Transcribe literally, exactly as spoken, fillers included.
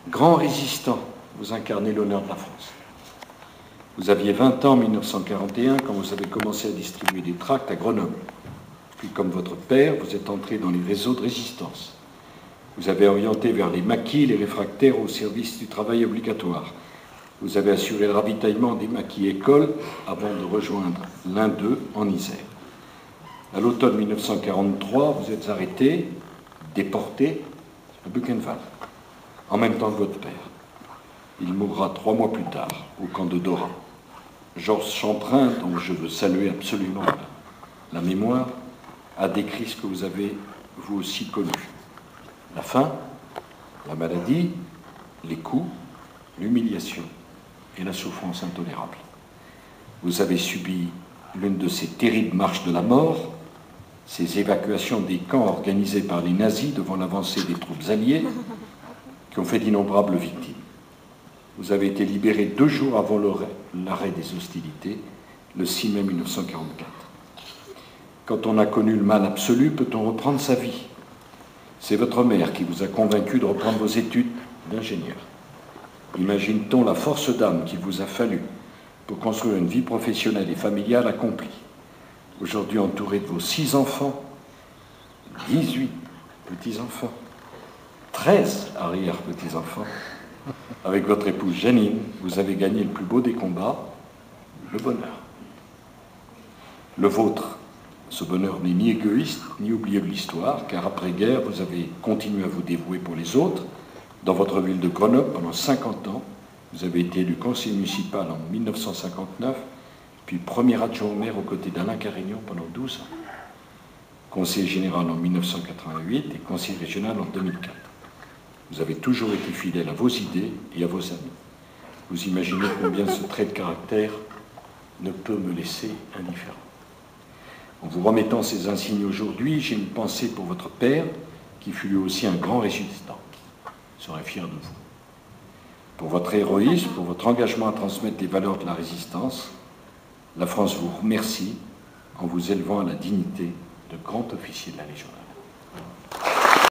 Grand résistant, vous incarnez l'honneur de la France. Vous aviez vingt ans en mille neuf cent quarante et un quand vous avez commencé à distribuer des tracts à Grenoble. Puis, comme votre père, vous êtes entré dans les réseaux de résistance. Vous avez orienté vers les maquis les réfractaires au service du travail obligatoire. Vous avez assuré le ravitaillement des maquis écoles avant de rejoindre l'un d'eux en Isère. À l'automne mille neuf cent quarante-trois, vous êtes arrêté, déporté à Buchenwald, en même temps que votre père. Il mourra trois mois plus tard, au camp de Dora. Georges Chantrain, dont je veux saluer absolument la mémoire, a décrit ce que vous avez vous aussi connu. La faim, la maladie, les coups, l'humiliation et la souffrance intolérable. Vous avez subi l'une de ces terribles marches de la mort, ces évacuations des camps organisées par les nazis devant l'avancée des troupes alliées, qui ont fait d'innombrables victimes. Vous avez été libéré deux jours avant l'arrêt des hostilités, le six mai mille neuf cent quarante-quatre. Quand on a connu le mal absolu, peut-on reprendre sa vie? C'est votre mère qui vous a convaincu de reprendre vos études d'ingénieur. Imagine-t-on la force d'âme qu'il vous a fallu pour construire une vie professionnelle et familiale accomplie. Aujourd'hui entouré de vos six enfants, dix-huit petits-enfants, treize arrière-petits-enfants, avec votre épouse Janine, vous avez gagné le plus beau des combats, le bonheur. Le vôtre, ce bonheur n'est ni égoïste, ni oublié de l'histoire, car après-guerre, vous avez continué à vous dévouer pour les autres. Dans votre ville de Grenoble, pendant cinquante ans, vous avez été élu conseiller municipal en mille neuf cent cinquante-neuf, puis premier adjoint au maire aux côtés d'Alain Carignan pendant douze ans, conseiller général en mille neuf cent quatre-vingt-huit et conseiller régional en deux mille quatre. Vous avez toujours été fidèle à vos idées et à vos amis. Vous imaginez combien ce trait de caractère ne peut me laisser indifférent. En vous remettant ces insignes aujourd'hui, j'ai une pensée pour votre père, qui fut lui aussi un grand résistant. Je serai fier de vous. Pour votre héroïsme, pour votre engagement à transmettre les valeurs de la résistance, la France vous remercie en vous élevant à la dignité de grand officier de la Légion d'honneur.